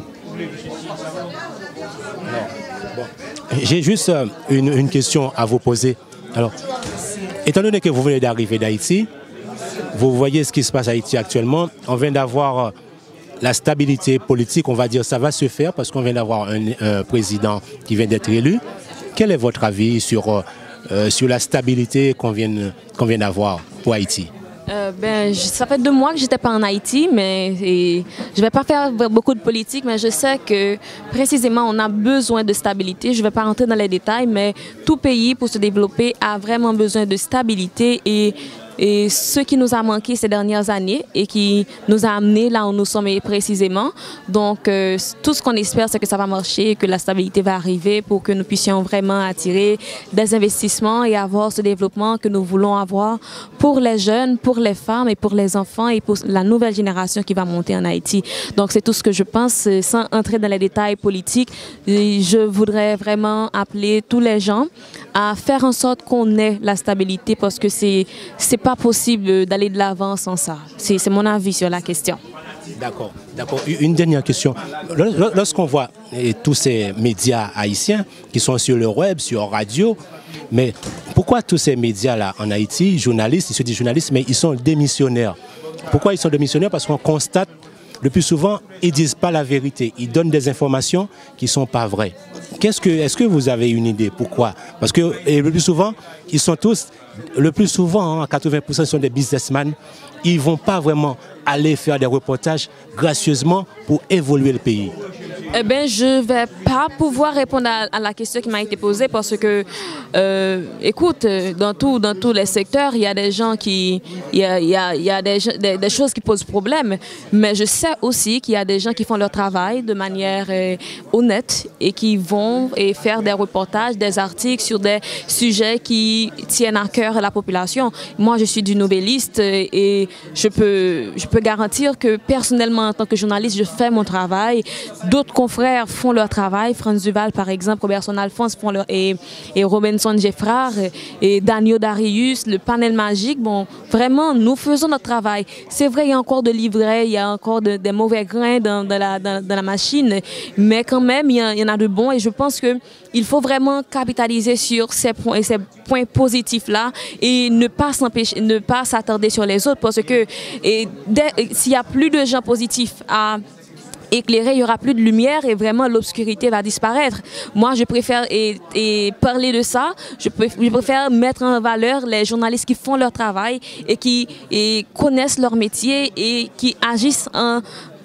J'ai juste une, une question à vous poser. Alors, étant donné que vous venez d'arriver d'Haïti, vous voyez ce qui se passe à Haïti actuellement, on vient d'avoir la stabilité politique, on va dire, ça va se faire parce qu'on vient d'avoir un, un président qui vient d'être élu. Quel est votre avis sur, euh, sur la stabilité qu'on vient, qu'on vient d'avoir pour Haïti? Euh, ben, ça fait deux mois que je n'étais pas en Haïti, mais et, je ne vais pas faire beaucoup de politique, mais je sais que précisément on a besoin de stabilité. Je ne vais pas rentrer dans les détails, mais tout pays pour se développer a vraiment besoin de stabilité et Et ce qui nous a manqué ces dernières années et qui nous a amenés là où nous sommes précisément. Donc, euh, tout ce qu'on espère, c'est que ça va marcher, que la stabilité va arriver pour que nous puissions vraiment attirer des investissements et avoir ce développement que nous voulons avoir pour les jeunes, pour les femmes et pour les enfants et pour la nouvelle génération qui va monter en Haïti. Donc, c'est tout ce que je pense. Sans entrer dans les détails politiques, je voudrais vraiment appeler tous les gens à faire en sorte qu'on ait la stabilité parce que c'est c'est pas possible d'aller de l'avant sans ça. C'est mon avis sur la question. D'accord, d'accord. Une dernière question. Lorsqu'on voit et tous ces médias haïtiens qui sont sur le web, sur radio, mais pourquoi tous ces médias-là en Haïti, journalistes, ils se disent journalistes, mais ils sont démissionnaires? Pourquoi ils sont démissionnaires? Parce qu'on constate, le plus souvent, ils ne disent pas la vérité. Ils donnent des informations qui ne sont pas vraies. Qu'est-ce que, est-ce que vous avez une idée? Pourquoi? Parce que et le plus souvent, ils sont tous, le plus souvent, hein, quatre-vingts pour cent sont des businessmen. Ils ne vont pas vraiment aller faire des reportages gracieusement pour évoluer le pays. Eh bien, je ne vais pas pouvoir répondre à, à la question qui m'a été posée parce que, euh, écoute, dans, tout, dans tous les secteurs, il y a des gens qui, il y a, il y a, il y a des, des, des choses qui posent problème, mais je sais aussi qu'il y a des gens qui font leur travail de manière euh, honnête et qui vont et faire des reportages, des articles sur des sujets qui tiennent à cœur à la population. Moi, je suis du Nouvelliste et je peux, je peux garantir que personnellement, en tant que journaliste, je fais mon travail. D'autres confrères font leur travail. Franz Duval, par exemple, Robertson Alphonse font leur, et, et Robinson Geffrard et Daniel Darius, le panel magique. Bon, vraiment, nous faisons notre travail. C'est vrai, il y a encore de livrets, il y a encore de, des mauvais grains dans, dans, la, dans, dans la machine, mais quand même, il y, a, il y en a de bons et je pense qu'il faut vraiment capitaliser sur ces points, ces points positifs-là et ne pas s'empêcher, ne pas s'attarder sur les autres parce que s'il y a plus de gens positifs à éclairé, il n'y aura plus de lumière et vraiment l'obscurité va disparaître. Moi, je préfère et, et parler de ça, je préfère, je préfère mettre en valeur les journalistes qui font leur travail et qui et connaissent leur métier et qui agissent en,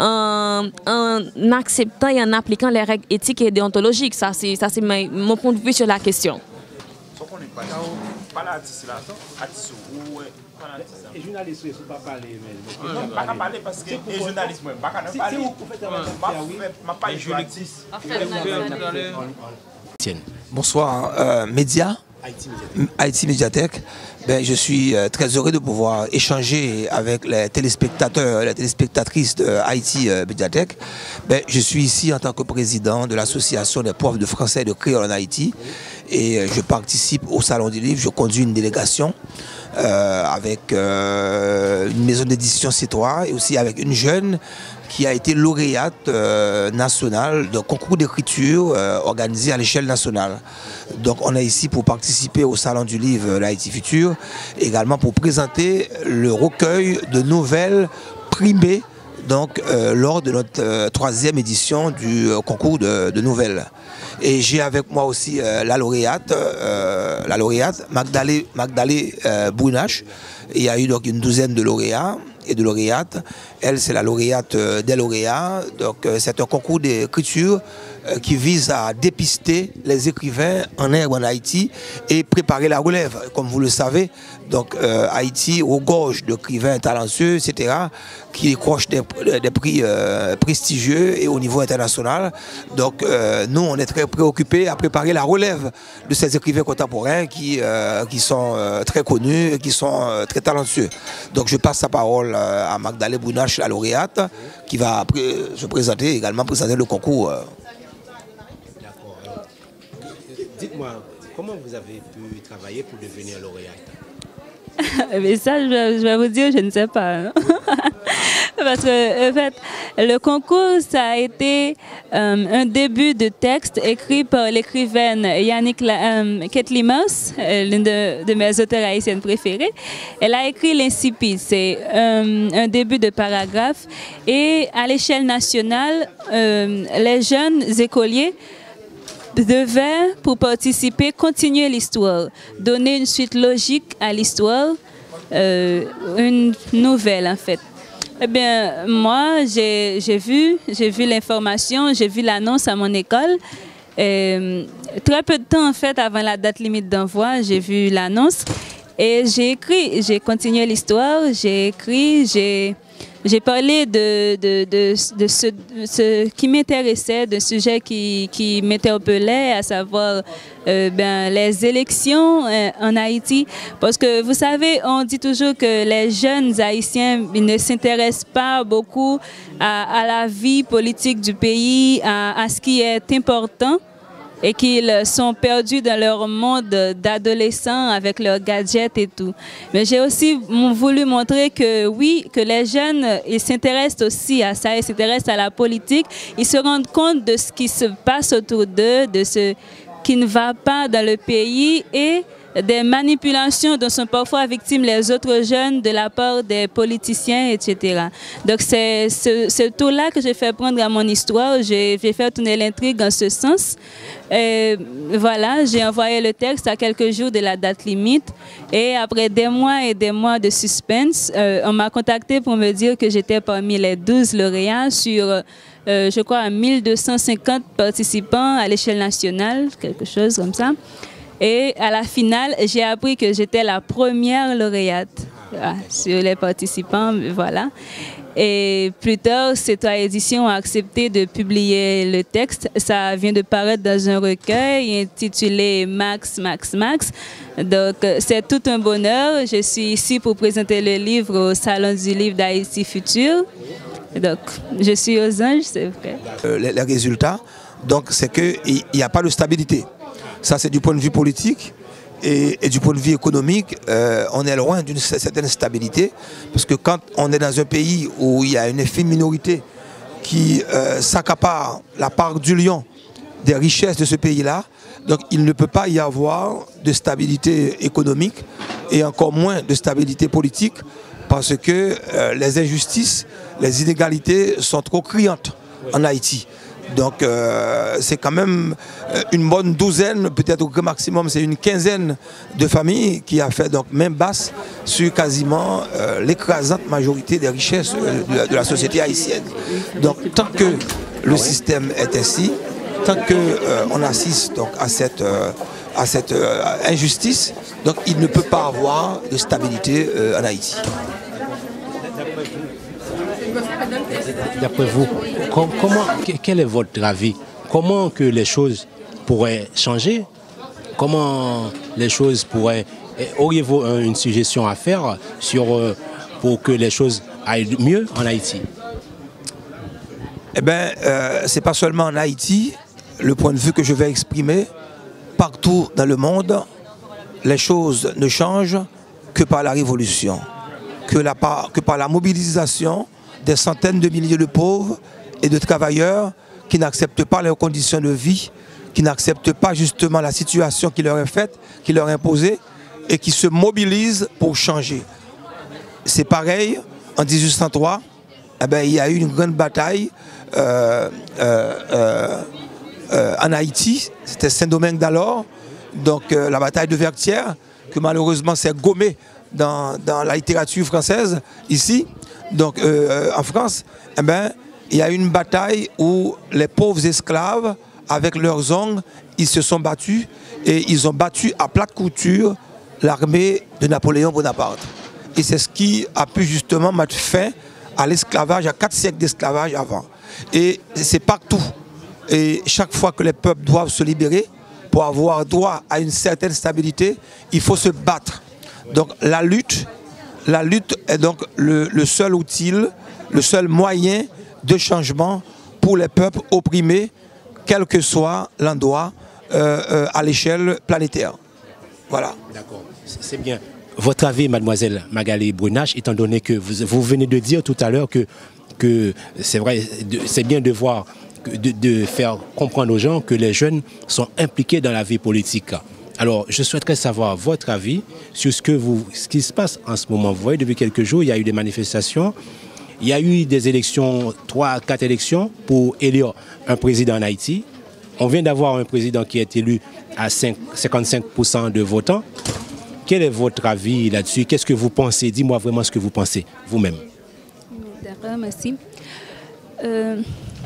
en, en acceptant et en appliquant les règles éthiques et déontologiques. Ça, c'est mon point de vue sur la question. Les journalistes ne sont pas parler, mais... Non, pas parler parce que les journalistes, je ne pas parler. Si vous faites Bonsoir, euh, Média, Haïti Médiathèque. Ben, je suis euh, très heureux de pouvoir échanger avec les téléspectateurs, les téléspectatrices de Haïti euh, Médiathèque. Ben, je suis ici en tant que président de l'association des profs de français et de créole en Haïti. Et euh, je participe au Salon du Livre, je conduis une délégation euh, avec euh, une maison d'édition C trois et aussi avec une jeune qui a été lauréate euh, nationale d'un concours d'écriture euh, organisé à l'échelle nationale. Donc on est ici pour participer au Salon du Livre l'Haïti Futur, également pour présenter le recueil de nouvelles primées donc, euh, lors de notre euh, troisième édition du euh, concours de, de nouvelles. Et j'ai avec moi aussi euh, la lauréate, euh, la lauréate Magdalé, Magdalé euh, Brunache. Il y a eu donc une douzaine de lauréats et de lauréates. Elle, c'est la lauréate euh, des lauréats. Donc, euh, c'est un concours d'écriture euh, qui vise à dépister les écrivains en herbe en Haïti et préparer la relève. Comme vous le savez, donc euh, Haïti regorge d'écrivains talentueux, et cetera, qui décrochent des, des prix euh, prestigieux et au niveau international. Donc, euh, nous, on est très préoccupés à préparer la relève de ces écrivains contemporains qui, euh, qui sont euh, très connus et qui sont euh, très talentueux. Donc, je passe la parole euh, à Magdalé Brunache, la lauréate, qui va après se présenter, également présenter le concours. Euh. D'accord. Dites-moi, comment vous avez pu travailler pour devenir lauréate? Mais ça, je vais, je vais vous dire, je ne sais pas. Hein? Parce que, en fait, le concours, ça a été euh, un début de texte écrit par l'écrivaine Yannick euh, Ketlimos, euh, l'une de, de mes auteurs haïtiennes préférées. Elle a écrit l'Incipit, c'est euh, un début de paragraphe. Et à l'échelle nationale, euh, les jeunes écoliers devaient, pour participer, continuer l'histoire, donner une suite logique à l'histoire, euh, une nouvelle en fait. Eh bien, moi, j'ai vu, j'ai vu l'information, j'ai vu l'annonce à mon école. Et, très peu de temps en fait avant la date limite d'envoi, j'ai vu l'annonce et j'ai écrit, j'ai continué l'histoire, j'ai écrit, j'ai J'ai parlé de, de, de, de ce, ce qui m'intéressait, d'un sujet qui, qui m'interpellait, à savoir euh, ben, les élections euh, en Haïti. Parce que vous savez, on dit toujours que les jeunes Haïtiens ils ne s'intéressent pas beaucoup à, à la vie politique du pays, à, à ce qui est important, et qu'ils sont perdus dans leur monde d'adolescents avec leurs gadgets et tout. Mais j'ai aussi voulu montrer que oui, que les jeunes, ils s'intéressent aussi à ça, ils s'intéressent à la politique, ils se rendent compte de ce qui se passe autour d'eux, de ce qui ne va pas dans le pays et des manipulations dont sont parfois victimes les autres jeunes de la part des politiciens, et cetera. Donc c'est ce, ce tour-là que j'ai fait prendre à mon histoire. J'ai fait tourner l'intrigue en ce sens. Et voilà, j'ai envoyé le texte à quelques jours de la date limite. Et après des mois et des mois de suspense, euh, on m'a contacté pour me dire que j'étais parmi les douze lauréats sur, euh, je crois, mille deux cent cinquante participants à l'échelle nationale, quelque chose comme ça. Et à la finale, j'ai appris que j'étais la première lauréate ah, sur les participants, voilà. Et plus tard, ces trois éditions ont accepté de publier le texte. Ça vient de paraître dans un recueil intitulé Max, Max, Max. Donc, c'est tout un bonheur. Je suis ici pour présenter le livre au Salon du livre d'Haïti Futur. Donc, je suis aux anges, c'est vrai. Euh, les, les résultats, donc, c'est qu'il n'y a pas de stabilité. Ça, c'est du point de vue politique et, et du point de vue économique, euh, on est loin d'une certaine stabilité. Parce que quand on est dans un pays où il y a une infime minorité qui euh, s'accapare la part du lion des richesses de ce pays-là, donc il ne peut pas y avoir de stabilité économique et encore moins de stabilité politique parce que euh, les injustices, les inégalités sont trop criantes en Haïti. Donc euh, c'est quand même une bonne douzaine, peut-être au maximum c'est une quinzaine de familles qui a fait donc main basse sur quasiment euh, l'écrasante majorité des richesses euh, de, la, de la société haïtienne. Donc tant que le système est ainsi, tant qu'on euh, assiste donc, à cette, euh, à cette euh, injustice, donc il ne peut pas avoir de stabilité euh, en Haïti. D'après vous, comment, quel est votre avis? Comment que les choses pourraient changer? Comment les choses pourraient... Auriez-vous une suggestion à faire sur, pour que les choses aillent mieux en Haïti? Eh bien, euh, c'est pas seulement en Haïti. Le point de vue que je vais exprimer, partout dans le monde, les choses ne changent que par la révolution, que, la, que par la mobilisation des centaines de milliers de pauvres et de travailleurs qui n'acceptent pas leurs conditions de vie, qui n'acceptent pas justement la situation qui leur est faite, qui leur est imposée, et qui se mobilisent pour changer. C'est pareil en mille huit cent trois, eh ben, il y a eu une grande bataille euh, euh, euh, euh, en Haïti, c'était Saint-Domingue d'alors, donc euh, la bataille de Vertières, que malheureusement s'est gommée dans, dans la littérature française, ici, donc euh, en France, eh ben, il y a eu une bataille où les pauvres esclaves, avec leurs ongles, ils se sont battus et ils ont battu à plate couture l'armée de Napoléon Bonaparte. Et c'est ce qui a pu justement mettre fin à l'esclavage, à quatre siècles d'esclavage avant. Et c'est partout. Et chaque fois que les peuples doivent se libérer, pour avoir droit à une certaine stabilité, il faut se battre. Donc la lutte, la lutte est donc le, le seul outil, le seul moyen de changement pour les peuples opprimés, quel que soit l'endroit euh, euh, à l'échelle planétaire. Voilà. D'accord, c'est bien. Votre avis, mademoiselle Magali Brunache, étant donné que vous, vous venez de dire tout à l'heure que, que c'est vrai, c'est bien de voir, de, de faire comprendre aux gens que les jeunes sont impliqués dans la vie politique. Alors, je souhaiterais savoir votre avis sur ce, que vous, ce qui se passe en ce moment. Vous voyez, depuis quelques jours, il y a eu des manifestations, il y a eu des élections, trois, quatre élections pour élire un président en Haïti. On vient d'avoir un président qui est élu à cinquante-cinq pour cent de votants. Quel est votre avis là-dessus? Qu'est-ce que vous pensez? Dis-moi vraiment ce que vous pensez, vous-même. D'accord, merci. Euh,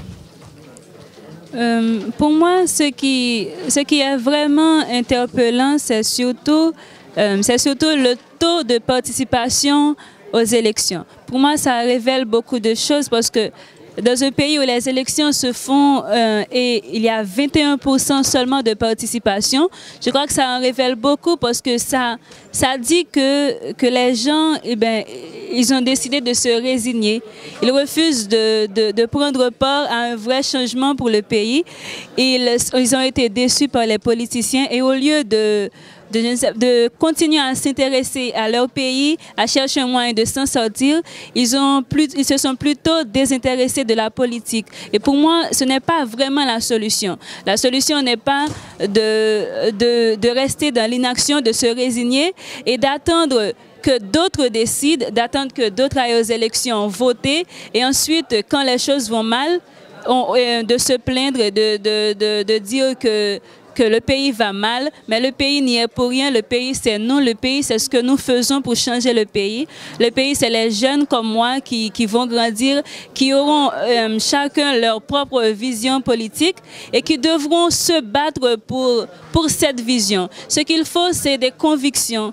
euh, pour moi, ce qui, ce qui est vraiment interpellant, c'est surtout, euh, c'est surtout le taux de participation aux élections. Pour moi, ça révèle beaucoup de choses parce que dans un pays où les élections se font euh, et il y a vingt et un pour cent seulement de participation, je crois que ça en révèle beaucoup parce que ça, ça dit que, que les gens, eh ben, ils ont décidé de se résigner. Ils refusent de, de, de prendre part à un vrai changement pour le pays. Ils, ils ont été déçus par les politiciens et au lieu de... De, de continuer à s'intéresser à leur pays, à chercher un moyen de s'en sortir, ils, ont plus, ils se sont plutôt désintéressés de la politique. Et pour moi, ce n'est pas vraiment la solution. La solution n'est pas de, de, de rester dans l'inaction, de se résigner et d'attendre que d'autres décident, d'attendre que d'autres aillent aux élections voter et ensuite, quand les choses vont mal, on, de se plaindre, de, de, de, de dire que que le pays va mal, mais le pays n'y est pour rien. Le pays, c'est nous. Le pays, c'est ce que nous faisons pour changer le pays. Le pays, c'est les jeunes comme moi qui, qui vont grandir, qui auront euh, chacun leur propre vision politique et qui devront se battre pour, pour cette vision. Ce qu'il faut, c'est des convictions.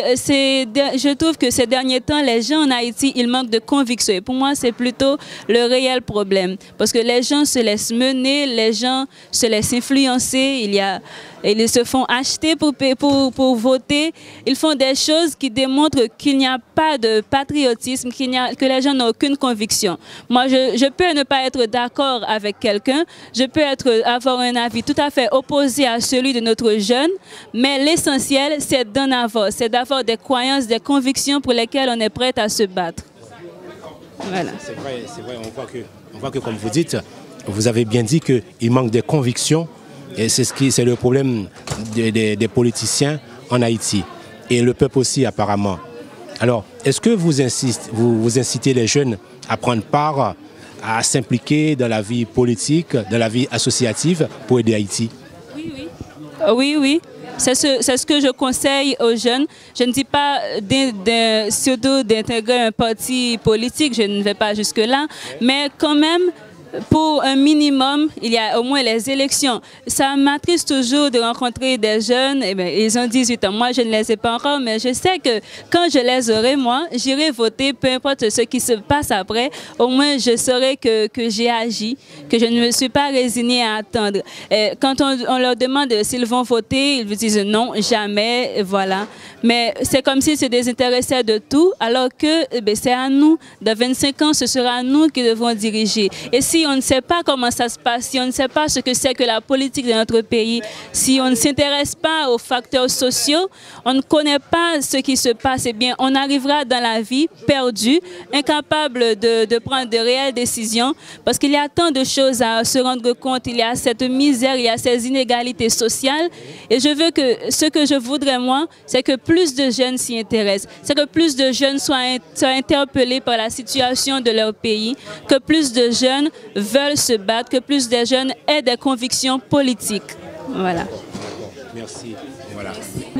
Je trouve que ces derniers temps, les gens en Haïti, ils manquent de convictions. Et pour moi, c'est plutôt le réel problème. Parce que les gens se laissent mener, les gens se laissent influencer. Il y a Ils se font acheter pour, pour, pour voter. Ils font des choses qui démontrent qu'il n'y a pas de patriotisme, qu'il n'y a, que les gens n'ont aucune conviction. Moi, je, je peux ne pas être d'accord avec quelqu'un, je peux être, avoir un avis tout à fait opposé à celui de notre jeune, mais l'essentiel, c'est d'en avoir, c'est d'avoir des croyances, des convictions pour lesquelles on est prêt à se battre. Voilà. C'est vrai, c'est vrai, on voit que, on voit que, comme vous dites, vous avez bien dit qu'il manque des convictions. Et c'est ce qui, c'est le problème des, des, des politiciens en Haïti. Et le peuple aussi, apparemment. Alors, est-ce que vous, insiste, vous, vous incitez les jeunes à prendre part, à s'impliquer dans la vie politique, dans la vie associative pour aider Haïti? Oui, oui. Oui, oui. C'est ce, c'est ce que je conseille aux jeunes. Je ne dis pas de, de, surtout d'intégrer un parti politique, je ne vais pas jusque-là, mais quand même, pour un minimum, il y a au moins les élections. Ça m'attriste toujours de rencontrer des jeunes, eh bien, ils ont dix-huit ans. Moi, je ne les ai pas encore, mais je sais que quand je les aurai, moi, j'irai voter, peu importe ce qui se passe après. Au moins, je saurai que, que j'ai agi, que je ne me suis pas résignée à attendre. Et quand on, on leur demande s'ils vont voter, ils vous disent non, jamais, voilà. Mais c'est comme s'ils se désintéressaient de tout, alors que eh bien, c'est à nous, dans vingt-cinq ans, ce sera à nous qui devrons diriger. Et si on ne sait pas comment ça se passe, si on ne sait pas ce que c'est que la politique de notre pays, si on ne s'intéresse pas aux facteurs sociaux, on ne connaît pas ce qui se passe, eh bien, on arrivera dans la vie perdu, incapable de, de prendre de réelles décisions, parce qu'il y a tant de choses à se rendre compte, il y a cette misère, il y a ces inégalités sociales, et je veux que, ce que je voudrais moi, c'est que plus de jeunes s'y intéressent, c'est que plus de jeunes soient, soient interpellés par la situation de leur pays, que plus de jeunes veulent se battre, que plus de jeunes aient des convictions politiques. Voilà. Merci. Voilà.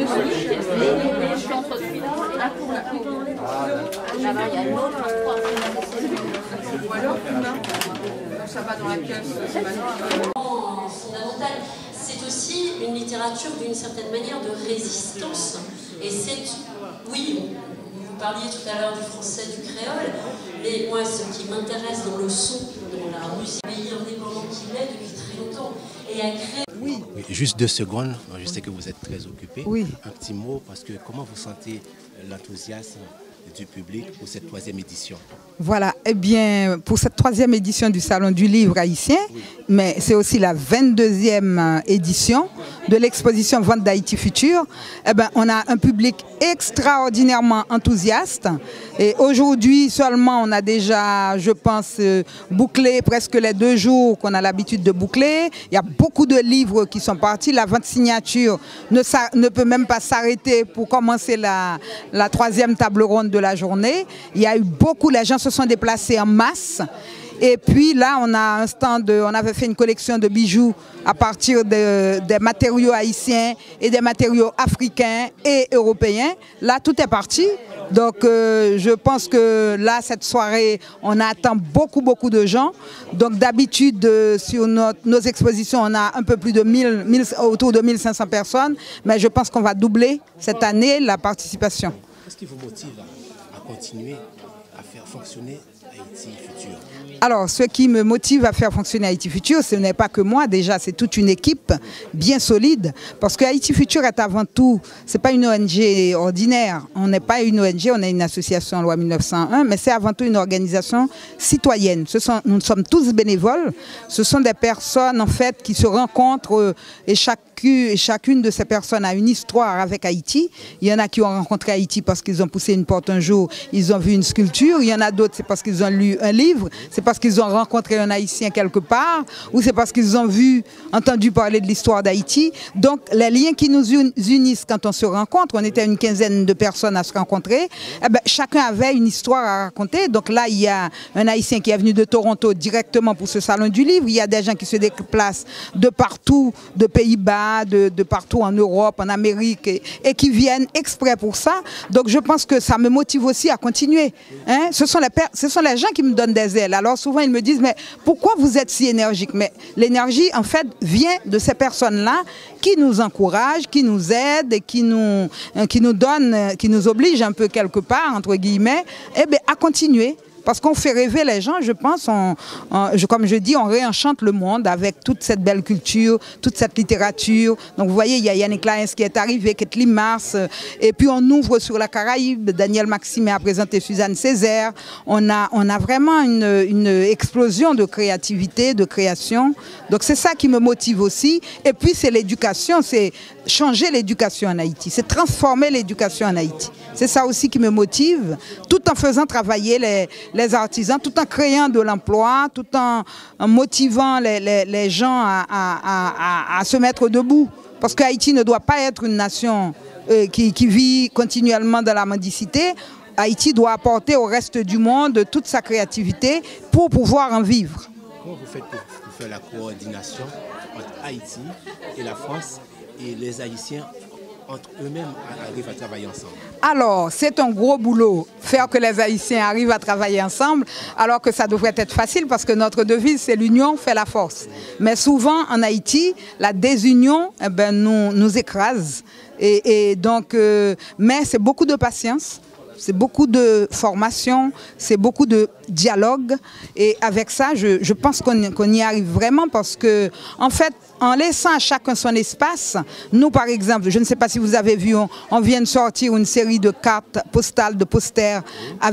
Fondamental. C'est aussi une littérature d'une certaine manière de résistance. Et c'est, oui, vous parliez tout à l'heure du français, du créole, mais moi, ce qui m'intéresse dans le son, dans la musique, pays indépendant qu'il est depuis très longtemps, et à créer... Oui. Oui, juste deux secondes, je sais que vous êtes très occupé. Oui. Un petit mot, parce que comment vous sentez l'enthousiasme du public pour cette troisième édition? Voilà, eh bien, pour cette troisième édition du Salon du Livre haïtien, oui. mais c'est aussi la vingt-deuxième édition de l'exposition Vente d'Haïti Futur, eh bien, on a un public extraordinairement enthousiaste. Et aujourd'hui seulement, on a déjà, je pense, bouclé presque les deux jours qu'on a l'habitude de boucler. Il y a beaucoup de livres qui sont partis. La vente signature ne, ne peut même pas s'arrêter pour commencer la, la troisième table ronde de la journée. Il y a eu beaucoup, les gens se sont déplacés en masse. Et puis là, on a un stand, on avait fait une collection de bijoux à partir de, des matériaux haïtiens et des matériaux africains et européens. Là, tout est parti. Donc, euh, je pense que là, cette soirée, on attend beaucoup, beaucoup de gens. Donc, d'habitude, euh, sur notre, nos expositions, on a un peu plus de mille, mille, autour de mille cinq cents personnes. Mais je pense qu'on va doubler cette année la participation. Qu'est-ce qui vous motive à, à continuer à faire fonctionner Haïti Futur? Alors, ce qui me motive à faire fonctionner Haïti Futur, ce n'est pas que moi, déjà, c'est toute une équipe bien solide. Parce que Haïti Futur est avant tout, ce n'est pas une O N G ordinaire. On n'est pas une O N G, on est une association loi mille neuf cent un, mais c'est avant tout une organisation citoyenne. Ce sont, nous sommes tous bénévoles. Ce sont des personnes, en fait, qui se rencontrent et chaque Et chacune de ces personnes a une histoire avec Haïti. Il y en a qui ont rencontré Haïti parce qu'ils ont poussé une porte un jour, ils ont vu une sculpture. Il y en a d'autres, c'est parce qu'ils ont lu un livre, c'est parce qu'ils ont rencontré un Haïtien quelque part, ou c'est parce qu'ils ont vu, entendu parler de l'histoire d'Haïti. Donc les liens qui nous unissent quand on se rencontre, on était une quinzaine de personnes à se rencontrer, eh ben, chacun avait une histoire à raconter. Donc là, il y a un Haïtien qui est venu de Toronto directement pour ce salon du livre. Il y a des gens qui se déplacent de partout, de Pays-Bas, De, de partout en Europe, en Amérique, et, et qui viennent exprès pour ça. Donc je pense que ça me motive aussi à continuer. Hein? Ce sont les, ce sont les gens qui me donnent des ailes. Alors souvent ils me disent, mais pourquoi vous êtes si énergique? Mais l'énergie, en fait, vient de ces personnes-là qui nous encouragent, qui nous aident, et qui nous, qui nous donnent, qui nous obligent un peu quelque part, entre guillemets, eh bien, à continuer. Parce qu'on fait rêver les gens, je pense, on, on, je, comme je dis, on réenchante le monde avec toute cette belle culture, toute cette littérature. Donc vous voyez, il y a Yannick Laens qui est arrivé, Kathleen Mars, et puis on ouvre sur la Caraïbe, Daniel Maxime a présenté Suzanne Césaire. On a, on a vraiment une, une explosion de créativité, de création. Donc c'est ça qui me motive aussi. Et puis c'est l'éducation, c'est changer l'éducation en Haïti, c'est transformer l'éducation en Haïti. C'est ça aussi qui me motive, tout en faisant travailler les, les artisans, tout en créant de l'emploi, tout en, en motivant les, les, les gens à, à, à, à se mettre debout. Parce que Haïti ne doit pas être une nation euh, qui, qui vit continuellement dans la mendicité. Haïti doit apporter au reste du monde toute sa créativité pour pouvoir en vivre. Comment vous faites pour, pour faire la coordination entre Haïti et la France et les Haïtiens entre eux-mêmes arrivent à travailler ensemble? Alors, c'est un gros boulot, faire que les Haïtiens arrivent à travailler ensemble, alors que ça devrait être facile parce que notre devise, c'est l'union fait la force. Mais souvent, en Haïti, la désunion eh ben, nous, nous écrase. Et, et donc, euh, mais c'est beaucoup de patience. C'est beaucoup de formation, c'est beaucoup de dialogue. Et avec ça, je, je pense qu'on qu'on y arrive vraiment parce que, en fait, en laissant à chacun son espace, nous par exemple, je ne sais pas si vous avez vu, on, on vient de sortir une série de cartes postales, de posters avec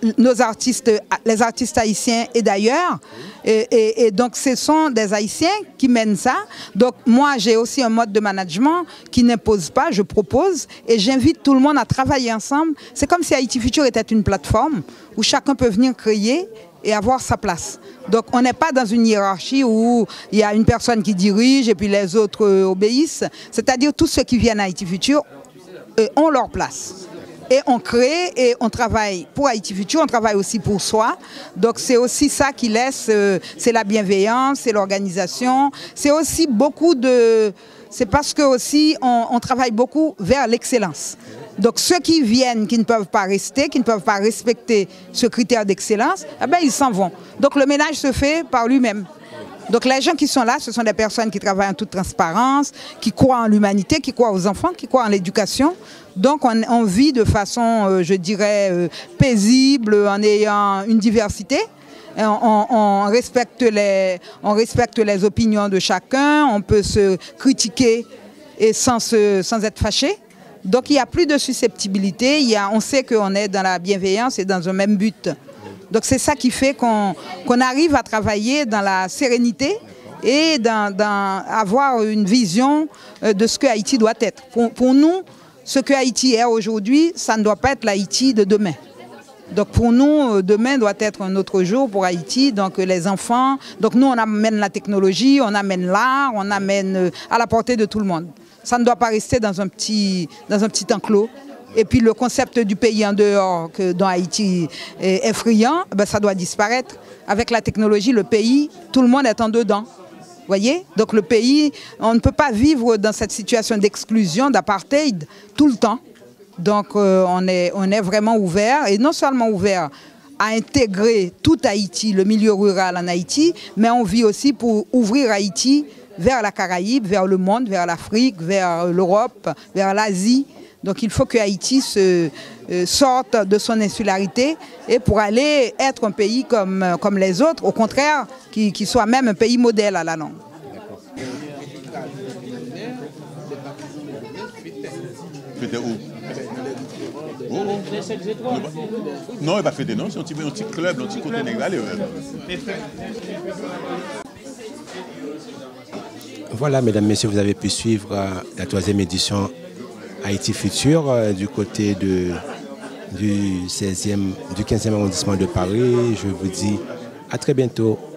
nos artistes, les artistes haïtiens et d'ailleurs. Et, et, et donc ce sont des Haïtiens qui mènent ça. Donc moi j'ai aussi un mode de management qui n'impose pas, je propose et j'invite tout le monde à travailler ensemble. C'est comme si Haïti Futur était une plateforme où chacun peut venir créer et avoir sa place. Donc on n'est pas dans une hiérarchie où il y a une personne qui dirige et puis les autres euh, obéissent. C'est-à-dire tous ceux qui viennent à Haïti Futur euh, ont leur place. Et on crée et on travaille pour Haïti Futur, on travaille aussi pour soi. Donc c'est aussi ça qui laisse, euh, c'est la bienveillance, c'est l'organisation. C'est aussi beaucoup de... C'est parce que aussi on, on travaille beaucoup vers l'excellence. Donc ceux qui viennent, qui ne peuvent pas rester, qui ne peuvent pas respecter ce critère d'excellence, eh ben, ils s'en vont. Donc le ménage se fait par lui-même. Donc les gens qui sont là, ce sont des personnes qui travaillent en toute transparence, qui croient en l'humanité, qui croient aux enfants, qui croient en l'éducation. Donc on, on vit de façon, euh, je dirais, euh, paisible, en ayant une diversité. On, on, on, respecte les, on respecte les opinions de chacun, on peut se critiquer et sans, se, sans être fâché. Donc il n'y a plus de susceptibilité, il y a, on sait qu'on est dans la bienveillance et dans un même but. Donc c'est ça qui fait qu'on qu'on arrive à travailler dans la sérénité et dans, dans avoir une vision de ce que Haïti doit être. Pour, pour nous, ce que Haïti est aujourd'hui, ça ne doit pas être l'Haïti de demain. Donc pour nous, demain doit être un autre jour pour Haïti, donc les enfants. Donc nous, on amène la technologie, on amène l'art, on amène à la portée de tout le monde. Ça ne doit pas rester dans un petit, dans un petit enclos. Et puis le concept du pays en dehors, que dans Haïti est effrayant, ben ça doit disparaître. Avec la technologie, le pays, tout le monde est en dedans. Voyez? Donc le pays, on ne peut pas vivre dans cette situation d'exclusion, d'apartheid tout le temps. Donc euh, on est, on est vraiment ouvert, et non seulement ouvert à intégrer tout Haïti, le milieu rural en Haïti, mais on vit aussi pour ouvrir Haïti vers la Caraïbe, vers le monde, vers l'Afrique, vers l'Europe, vers l'Asie. Donc il faut que Haïti se euh, sorte de son insularité et pour aller être un pays comme, comme les autres, au contraire, qui, qui soit même un pays modèle à la langue. C'était où? Oh, oh. Non, il va pas fêter, non, c'est un petit, un petit club, un petit côté négalais. Voilà, mesdames, messieurs, vous avez pu suivre euh, la troisième édition Haïti Futur euh, du côté de, du, seizième, du quinzième arrondissement de Paris. Je vous dis à très bientôt.